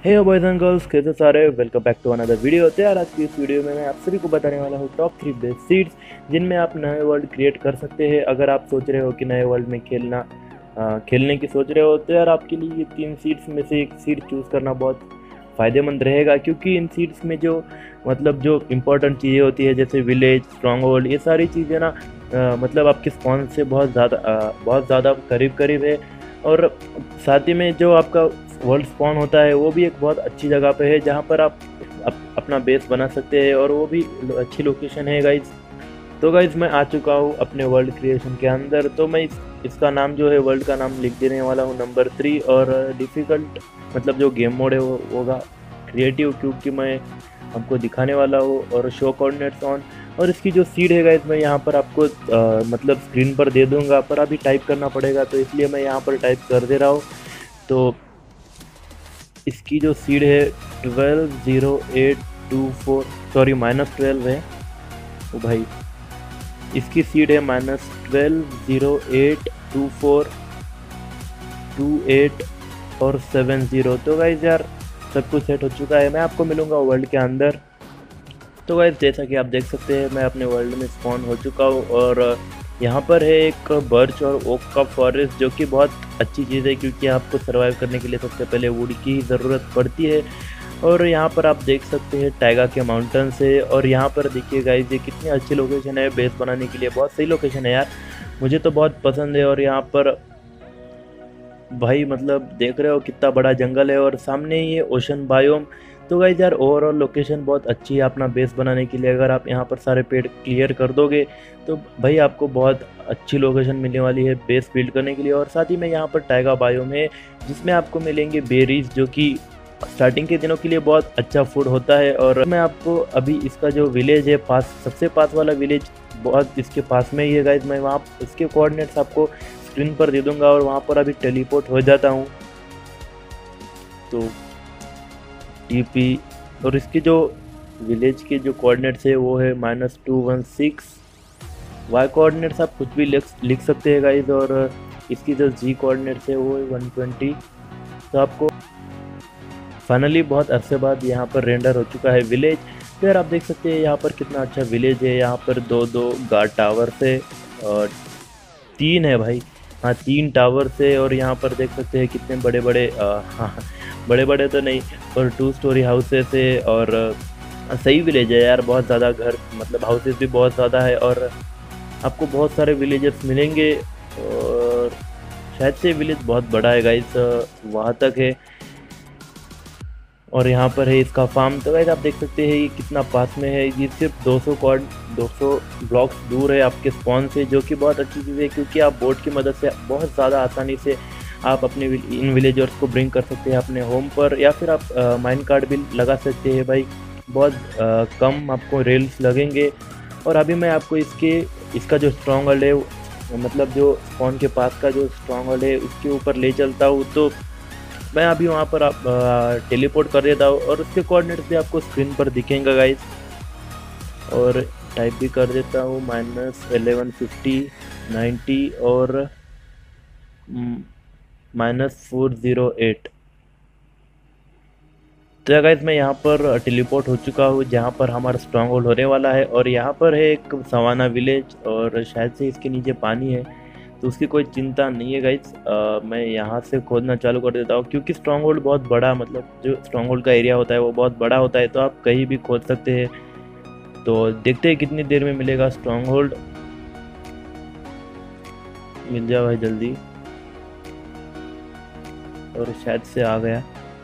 Hey boys and girls, कैसे सारे welcome back to another video. तो यार आज की इस वीडियो में मैं आप सभी को बताने वाला हूँ टॉप 3 बेस्ट सीड्स जिनमें आप नए वर्ल्ड क्रिएट कर सकते हैं। अगर आप सोच रहे हो कि नए वर्ल्ड में खेलने की सोच रहे हो तो यार आपके लिए ये 3 सीड्स में से एक सीड चूज़ करना बहुत फ़ायदेमंद रहेगा, क्योंकि इन सीड्स में जो जो इम्पोर्टेंट चीज़ें होती है जैसे विलेज, स्ट्रॉन्ग होल्ड, ये सारी चीज़ें ना मतलब आपके स्पॉन से बहुत ज़्यादा करीब करीब है। और साथ ही में जो आपका वर्ल्ड स्पॉन होता है वो भी एक बहुत अच्छी जगह पे है जहाँ पर आप अपना बेस बना सकते हैं, और वो भी अच्छी लोकेशन है गाइज। तो गाइज मैं आ चुका हूँ अपने वर्ल्ड क्रिएशन के अंदर। तो मैं इसका नाम जो है वर्ल्ड का नाम लिख देने वाला हूँ नंबर 3, और डिफ़िकल्ट मतलब जो गेम मोड है वो होगा क्रिएटिव, क्योंकि मैं आपको दिखाने वाला हूँ। और शो कोऑर्डिनेट्स ऑन, और इसकी जो सीड है गाइज मैं यहाँ पर आपको मतलब स्क्रीन पर दे दूँगा, पर अभी टाइप करना पड़ेगा, तो इसलिए मैं यहाँ पर टाइप कर दे रहा हूँ। तो इसकी जो सीड है 120824, सॉरी -12 है। ओ भाई, इसकी सीड है -12082428 और 70। तो गाइज यार सब कुछ सेट हो चुका है, मैं आपको मिलूँगा वर्ल्ड के अंदर। तो गाइज जैसा कि आप देख सकते हैं मैं अपने वर्ल्ड में स्पॉन हो चुका हूँ, और यहाँ पर है एक बर्च और ओक का फॉरेस्ट, जो कि बहुत अच्छी चीज़ है क्योंकि आपको सर्वाइव करने के लिए सबसे पहले वुड की ज़रूरत पड़ती है। और यहाँ पर आप देख सकते हैं टाइगा के माउंटेन्स है, और यहाँ पर देखिए गाइस ये कितनी अच्छी लोकेशन है बेस बनाने के लिए। बहुत सही लोकेशन है यार, मुझे तो बहुत पसंद है। और यहाँ पर भाई मतलब देख रहे हो कितना बड़ा जंगल है, और सामने ही है ओशन बायोम। तो गाइस यार ओवरऑल लोकेशन बहुत अच्छी है अपना बेस बनाने के लिए। अगर आप यहाँ पर सारे पेड़ क्लियर कर दोगे तो भाई आपको बहुत अच्छी लोकेशन मिलने वाली है बेस बिल्ड करने के लिए। और साथ ही में यहाँ पर टाइगा बायोम है जिसमें आपको मिलेंगे बेरीज, जो कि स्टार्टिंग के दिनों के लिए बहुत अच्छा फूड होता है। और मैं आपको अभी इसका जो विलेज है सबसे पास वाला विलेज बहुत इसके पास में ही है गाइज। मैं वहाँ इसके कोऑर्डिनेट्स आपको स्क्रीन पर दे दूंगा, और वहाँ पर अभी टेलीपोर्ट हो जाता हूँ। तो टीपी, और इसके जो विलेज के जो कोऑर्डिनेट्स है वो है -216। वाई कोऑर्डिनेट्स आप कुछ भी लिख सकते हैं गाइज, और इसकी जो जी कोऑर्डिनेट्स है वो है 120। तो आपको फाइनली बहुत अरसे बाद यहाँ पर रेंडर हो चुका है विलेज। तो यार आप देख सकते हैं यहाँ पर कितना अच्छा विलेज है। यहाँ पर दो गार्ड टावर से, और 3 है भाई, हाँ 3 टावर से। और यहाँ पर देख सकते हैं कितने बड़े बड़े हाँ बड़े बड़े तो नहीं, और 2 स्टोरी हाउसेस है। और सही विलेज है यार, बहुत ज़्यादा घर मतलब हाउसेस भी बहुत ज़्यादा है, और आपको बहुत सारे विलेजर्स मिलेंगे। और शायद से विलेज बहुत बड़ा है गाइस, वहाँ तक है। और यहाँ पर है इसका फार्म। तो गाइस आप देख सकते हैं ये कितना पास में है, ये सिर्फ 200 ब्लॉक्स दूर है आपके स्पॉन से, जो कि बहुत अच्छी चीज़ है क्योंकि आप बोट की मदद से बहुत ज़्यादा आसानी से आप अपने इन विलेजर्स को ब्रिंग कर सकते हैं अपने होम पर, या फिर आप माइन कार्ड भी लगा सकते हैं भाई। बहुत कम आपको रेल्स लगेंगे। और अभी मैं आपको इसका जो स्ट्रॉन्ग होल्ड है, मतलब जो स्पॉन के पास का जो स्ट्रॉन्ग होल्ड है उसके ऊपर ले चलता हूँ। तो मैं अभी वहाँ पर आप टेलीपोर्ट कर देता हूँ, और उसके कोऑर्डिनेट्स भी आपको स्क्रीन पर दिखेंगे गाइस। और टाइप भी कर देता हूँ -1150 90 और -408। तो गाइस मैं यहाँ पर टेलीपोर्ट हो चुका हूँ जहाँ पर हमारा स्ट्रॉन्ग होल्ड होने वाला है। और यहाँ पर है एक सवाना विलेज, और शायद से इसके नीचे पानी है, तो उसकी कोई चिंता नहीं है गाइस। मैं यहाँ से खोदना चालू कर देता हूँ क्योंकि स्ट्रॉन्ग होल्ड बहुत बड़ा, मतलब जो स्ट्रॉन्ग होल्ड का एरिया होता है वो बहुत बड़ा होता है, तो आप कहीं भी खोद सकते हैं। तो देखते हैं कितनी देर में मिलेगा स्ट्रॉन्ग होल्ड। मिल जाए भाई जल्दी, और शायद से आ गया।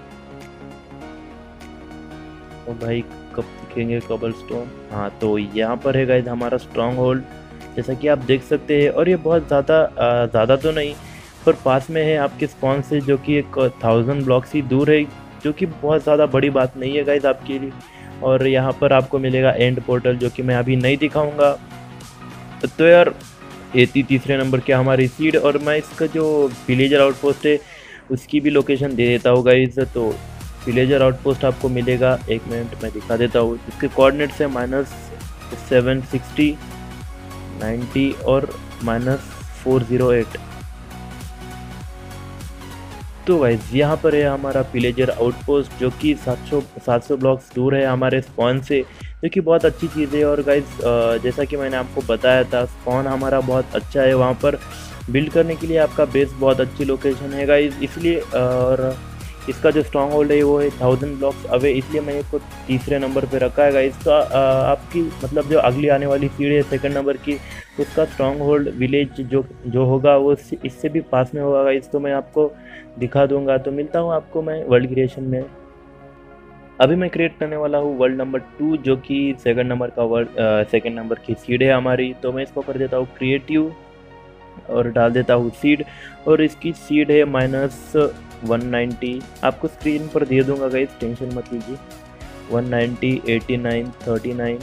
और भाई कब दिखेंगे कबलस्टोन? हाँ, तो यहाँ पर है गाइस हमारा स्ट्रॉन्ग होल्ड, जैसा कि आप देख सकते हैं। और ये बहुत ज़्यादा तो नहीं, पर पास में है आपके स्पॉन से, जो कि एक 1000 ब्लॉक्स ही दूर है, जो कि बहुत ज़्यादा बड़ी बात नहीं है गाइस आपके लिए। और यहाँ पर आपको मिलेगा एंड पोर्टल, जो कि मैं अभी नहीं दिखाऊंगा। तो यार ये तीसरे नंबर के हमारी सीड, और मैं इसका जो विलेजर आउटपोस्ट है उसकी भी लोकेशन दे देता हूँ गाइस। तो विलेजर आउटपोस्ट आपको मिलेगा, एक मिनट मैं दिखा देता हूँ। इसके कोऑर्डिनेट्स है -760 90 और -408। तो गाइस यहाँ पर है हमारा पिलेजर आउटपोस्ट, जो कि 700 ब्लॉक्स दूर है हमारे स्पॉन से, जो कि बहुत अच्छी चीज़ है। और गाइस जैसा कि मैंने आपको बताया था, स्पॉन हमारा बहुत अच्छा है, वहाँ पर बिल्ड करने के लिए आपका बेस बहुत अच्छी लोकेशन है गाइस, इसलिए। और इसका जो स्ट्रॉन्ग होल्ड है वो है 1000 ब्लॉक्स अवे, इसलिए मैंने इसको तीसरे नंबर पे रखा है गाइस। तो आपकी मतलब जो अगली आने वाली सीढ़ी है सेकंड नंबर की, उसका स्ट्रॉन्ग होल्ड विलेज जो जो होगा वो इससे भी पास में होगा गाइस, तो मैं आपको दिखा दूंगा। तो मिलता हूँ आपको मैं वर्ल्ड क्रिएशन में। अभी मैं क्रिएट करने वाला हूँ वर्ल्ड नंबर 2, जो कि सेकंड नंबर की सीड है हमारी। तो मैं इसको कर देता हूँ क्रिएटिव और डाल देता हूँ सीड, और इसकी सीड है -190। आपको स्क्रीन पर दे दूंगा गाइस, टेंशन मत लीजिए। 190, 89, 39,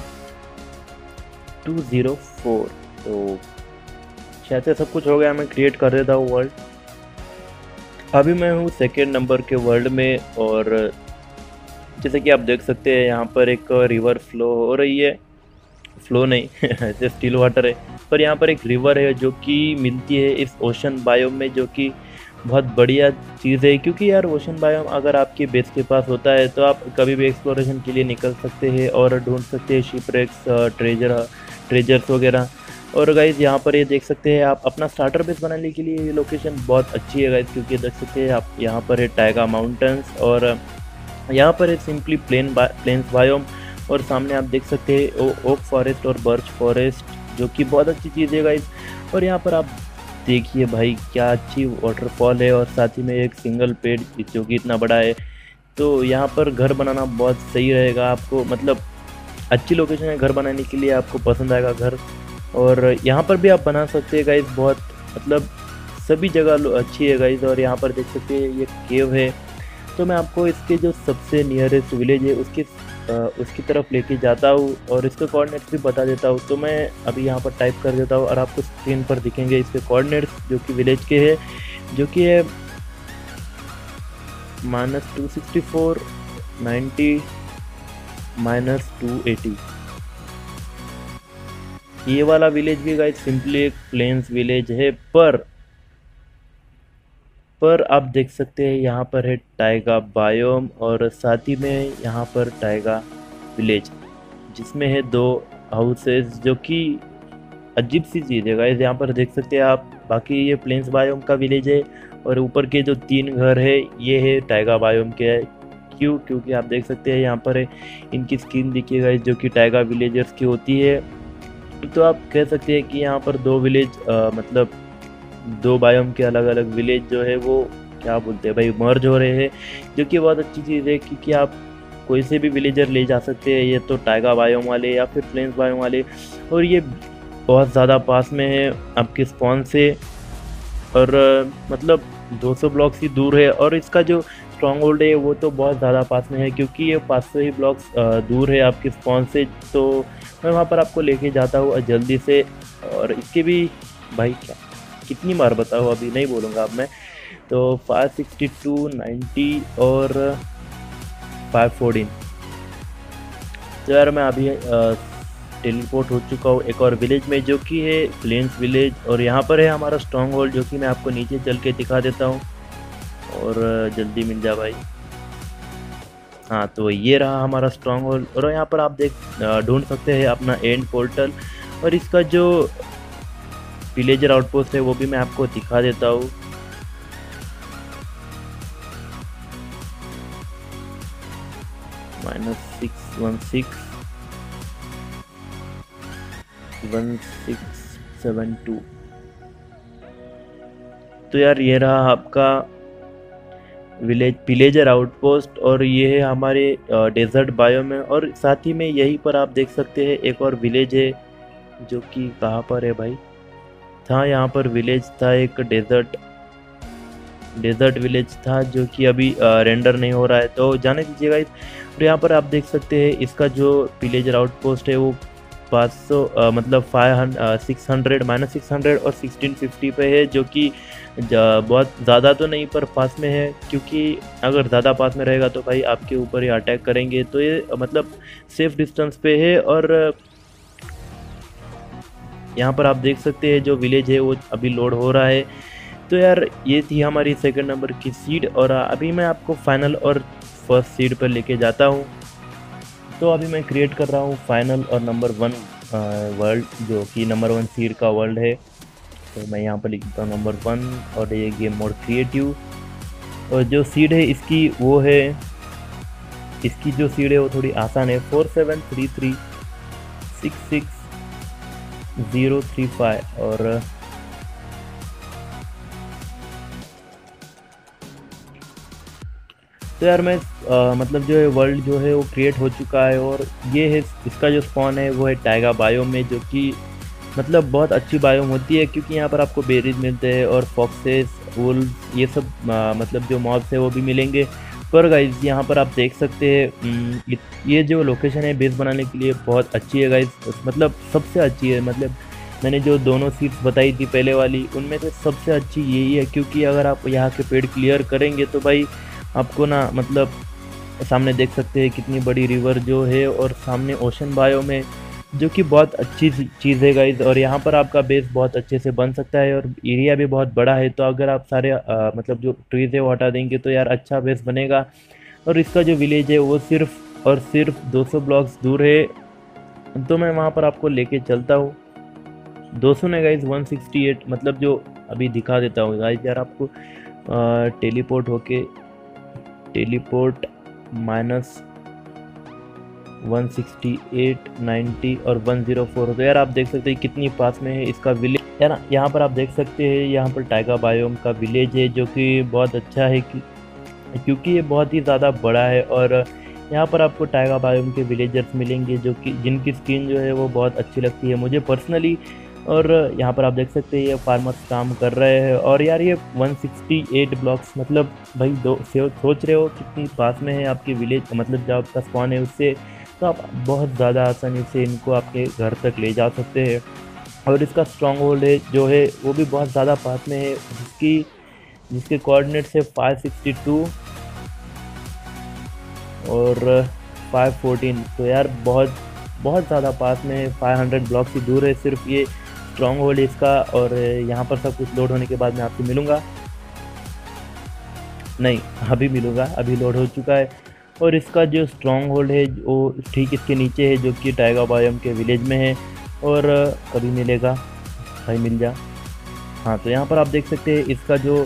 204। तो शायद से सब कुछ हो गया, मैं क्रिएट कर देता हूँ वर्ल्ड। अभी मैं हूँ सेकेंड नंबर के वर्ल्ड में, और जैसे कि आप देख सकते हैं यहाँ पर एक रिवर फ्लो हो रही है। फ्लो नहीं ऐसे स्टिल वाटर है, पर यहाँ पर एक रिवर है जो कि मिलती है इस ओशन बायोम में, जो कि बहुत बढ़िया चीज़ है। क्योंकि यार ओशन बायोम अगर आपके बेस के पास होता है तो आप कभी भी एक्सप्लोरेशन के लिए निकल सकते हैं और ढूंढ सकते हैं शिपरेक्स, ट्रेजर्स वगैरह। और गाइज यहाँ पर ये देख सकते हैं आप, अपना स्टार्टर बेस बनाने के लिए ये लोकेशन बहुत अच्छी है गाइज, क्योंकि देख सकते हैं आप यहाँ पर है टाइगा माउंटेन्स, और यहाँ पर है सिंपली प्लेन्स बायोम, और सामने आप देख सकते हैं ओक फॉरेस्ट और बर्च फॉरेस्ट, जो कि बहुत अच्छी चीज़ है गाइज। और यहाँ पर आप देखिए भाई क्या अच्छी वाटरफॉल है, और साथ ही में एक सिंगल पेड़ जो कि इतना बड़ा है। तो यहाँ पर घर बनाना बहुत सही रहेगा आपको, मतलब अच्छी लोकेशन है घर बनाने के लिए, आपको पसंद आएगा घर। और यहाँ पर भी आप बना सकते हैं गाइज, बहुत मतलब सभी जगह अच्छी है गाइज। और यहाँ पर देख सकते हैं ये केव है। तो मैं आपको इसके जो सबसे नियरेस्ट विलेज है उसकी तरफ लेके जाता हूँ, और इसके कोऑर्डिनेट्स भी बता देता हूँ। तो मैं अभी यहाँ पर टाइप कर देता हूँ, और आपको स्क्रीन पर दिखेंगे इसके कोऑर्डिनेट्स, जो कि विलेज के है, जो कि है -264, 90, -280। ये वाला विलेज भी गाइस सिंपली एक प्लेन्स विलेज है, पर आप देख सकते हैं यहाँ पर है टाइगा बायोम, और साथ ही में यहाँ पर टाइगा विलेज, जिसमें है 2 हाउसेस, जो कि अजीब सी चीज़ है गाइस। यहाँ पर देख सकते हैं आप, बाकी ये प्लेन्स बायोम का विलेज है, और ऊपर के जो 3 घर है ये है टाइगा बायोम के है। क्योंकि आप देख सकते हैं यहाँ पर है इनकी स्किन देखिए गाइस, जो कि टाइगा विलेजर्स की होती है। तो आप कह सकते हैं कि यहाँ पर 2 विलेज मतलब 2 बायोम के अलग अलग विलेज जो है वो क्या बोलते हैं भाई, मर्ज हो रहे हैं, जो कि बहुत अच्छी चीज़ है। क्योंकि आप कोई से भी विलेजर ले जा सकते हैं, ये तो टाइगा बायोम वाले या फिर प्लेन्स बायोम वाले, और ये बहुत ज़्यादा पास में है आपके स्पॉन से, और मतलब 200 ब्लॉक्स ही दूर है। और इसका जो स्ट्रॉन्ग होल्ड है वो तो बहुत ज़्यादा पास में है, क्योंकि ये 500 ही ब्लॉक्स दूर है आपके स्पॉन से। तो मैं वहाँ पर आपको लेके जाता हूँ जल्दी से। और इसके भी भाई क्या कितनी बार बताऊँ, अभी नहीं बोलूँगा अब मैं। तो 562, 90 और 514। तो यार मैं अभी टेलीपोर्ट हो चुका हूँ एक और विलेज में, जो कि है प्लेन्स विलेज, और यहाँ पर है हमारा स्ट्रॉन्ग होल्ड, जो कि मैं आपको नीचे चल के दिखा देता हूँ। और जल्दी मिल जा भाई। हाँ, तो ये रहा हमारा स्ट्रॉन्ग होल्ड, और यहाँ पर आप ढूंढ सकते हैं अपना एंड पोर्टल, और इसका जो विलेजर आउटपोस्ट है वो भी मैं आपको दिखा देता हूँ। -616, 1672। तो यार ये रहा आपका विलेजर आउटपोस्ट, और ये है हमारे डेजर्ट बायो में। और साथ ही में यहीं पर आप देख सकते हैं एक और विलेज है, जो कि कहाँ पर है भाई, था यहाँ पर विलेज था एक डेजर्ट विलेज था, जो कि अभी रेंडर नहीं हो रहा है, तो जाने दीजिएगा। और यहाँ पर आप देख सकते हैं इसका जो विलेजर आउटपोस्ट है वो 500 मतलब 600 -600 और 1650 पे है, जो कि बहुत ज़्यादा तो नहीं पर पास में है। क्योंकि अगर ज़्यादा पास में रहेगा तो भाई आपके ऊपर ही अटैक करेंगे, तो ये मतलब सेफ डिस्टेंस पे है। और यहाँ पर आप देख सकते हैं जो विलेज है वो अभी लोड हो रहा है। तो यार ये थी हमारी सेकंड नंबर की सीड, और अभी मैं आपको फाइनल और फर्स्ट सीड पर लेके जाता हूँ। तो अभी मैं क्रिएट कर रहा हूँ फाइनल और नंबर 1 वर्ल्ड, जो कि नंबर 1 सीड का वर्ल्ड है। तो मैं यहाँ पर लिखता हूँ नंबर 1 और ये गेम मोड क्रिएटिव। और जो सीड है इसकी वो है, इसकी जो सीड है वो थोड़ी आसान है, 4733666035। और तो यार मैं मतलब जो है वर्ल्ड जो है वो क्रिएट हो चुका है, और ये है इसका जो स्पॉन है वो है टाइगा बायोम में, जो कि मतलब बहुत अच्छी बायोम होती है, क्योंकि यहाँ पर आपको बेरीज मिलते हैं और फॉक्सेस, वुल्फ, ये सब मतलब जो मॉब्स है वो भी मिलेंगे। पर गाइज यहाँ पर आप देख सकते हैं ये जो लोकेशन है बेस बनाने के लिए बहुत अच्छी है गाइज, मतलब सबसे अच्छी है। मतलब मैंने जो दोनों सीट्स बताई थी पहले वाली, उनमें से सबसे अच्छी यही है, क्योंकि अगर आप यहाँ के पेड़ क्लियर करेंगे तो भाई आपको ना मतलब सामने देख सकते हैं कितनी बड़ी रिवर जो है, और सामने ओशन बायो में, जो कि बहुत अच्छी चीज़ है गाइज। और यहाँ पर आपका बेस बहुत अच्छे से बन सकता है, और एरिया भी बहुत बड़ा है। तो अगर आप सारे मतलब जो ट्रीज़ है वो हटा देंगे तो यार अच्छा बेस बनेगा। और इसका जो विलेज है वो सिर्फ और सिर्फ 200 ब्लॉक्स दूर है, तो मैं वहाँ पर आपको लेके चलता हूँ। 200 ने गाइज 168, मतलब जो अभी दिखा देता हूँ गाइज यार आपको, टेलीपोर्ट होके टेलीपोर्ट -168, 90 और 104 तो यार आप देख सकते हैं कितनी पास में है इसका विलेज है ना। यहाँ पर आप देख सकते हैं यहाँ पर टाइगा बायोम का विलेज है, जो कि बहुत अच्छा है क्योंकि ये बहुत ही ज़्यादा बड़ा है। और यहाँ पर आपको टाइगा बायोम के विलेजर्स मिलेंगे, जो कि जिनकी स्किन जो है वो बहुत अच्छी लगती है मुझे पर्सनली। और यहाँ पर आप देख सकते हैं ये फार्मर्स काम कर रहे हैं, और यार ये 168 ब्लॉक्स, मतलब भाई सोच रहे हो कितनी पास में है आपकी विलेज, मतलब जो आपका स्पॉन है उससे, तो आप बहुत ज़्यादा आसानी से इनको आपके घर तक ले जा सकते हैं। और इसका स्ट्रॉन्ग होल्ड है जो है वो भी बहुत ज़्यादा पास में है, जिसके कोऑर्डिनेट्स है 562 और 514। तो यार बहुत बहुत ज़्यादा पास में है, 500 ब्लॉक से दूर है सिर्फ ये स्ट्रॉन्ग होल्ड इसका। और यहाँ पर सब कुछ लोड होने के बाद मैं आपसे मिलूँगा, नहीं अभी मिलूँगा, अभी लोड हो चुका है। और इसका जो स्ट्रॉन्ग होल्ड है वो ठीक इसके नीचे है, जो कि टाइगा बायोम के विलेज में है। और कभी मिलेगा भाई, मिल जा। हाँ तो यहाँ पर आप देख सकते हैं इसका जो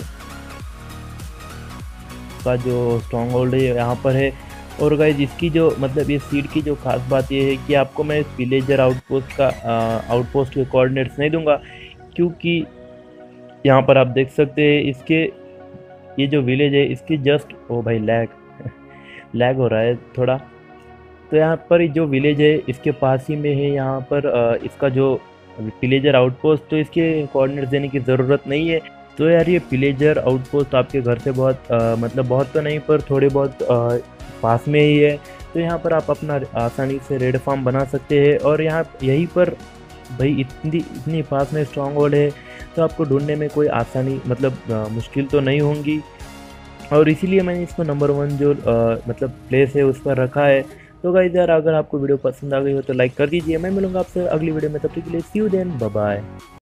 स्ट्रॉन्ग होल्ड है यहाँ पर है। और गाइज इसकी जो मतलब ये सीड की जो खास बात ये है कि आपको मैं विलेजर आउटपोस्ट के कोऑर्डिनेट्स नहीं दूंगा, क्योंकि यहाँ पर आप देख सकते हैं इसके ये जो विलेज है इसकी जस्ट, ओ भाई लैग हो रहा है थोड़ा। तो यहाँ पर जो विलेज है इसके पास ही में है यहाँ पर इसका जो विलेजर आउटपोस्ट, तो इसके कोऑर्डिनेट्स देने की ज़रूरत नहीं है। तो यार ये विलेजर आउटपोस्ट आपके घर से बहुत मतलब बहुत तो नहीं पर थोड़े बहुत पास में ही है। तो यहाँ पर आप अपना आसानी से रेड फार्म बना सकते हैं। और यहाँ यहीं पर भाई इतनी पास में स्ट्रॉन्ग होल्ड है, तो आपको ढूंढने में कोई आसानी मतलब मुश्किल तो नहीं होंगी। और इसीलिए मैंने इसको नंबर 1 जो मतलब प्लेस है उस पर रखा है। तो गाइस यार अगर आपको वीडियो पसंद आ गई हो तो लाइक कर दीजिए। मैं मिलूंगा आपसे अगली वीडियो में, तब तक के लिए see you then, bye bye.